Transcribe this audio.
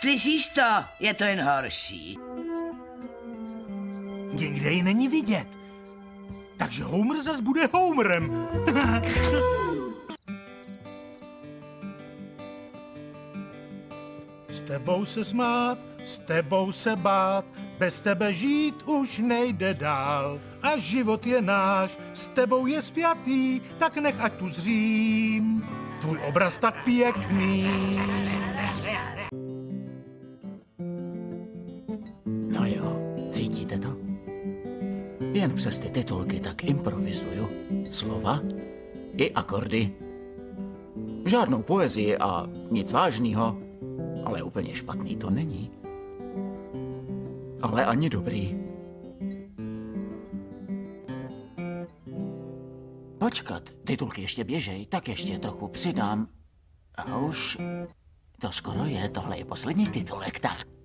Slyšíš to? Je to jen horší. Nikde ji není vidět. Takže Homer zas bude Homerem. S tebou se smát, s tebou se bát, bez tebe žít už nejde dál. A život je náš, s tebou je spjatý, tak nech ať tu zřím. Tvůj obraz tak pěkný. No jo, cítíte to? Jen přes ty titulky tak improvizuju. Slova i akordy. Žádnou poezii a nic vážného, ale úplně špatný to není. Ale ani dobrý. Počkat, titulky ještě běžej, tak ještě trochu přidám. A už to skoro je, tohle je poslední titulek, tak.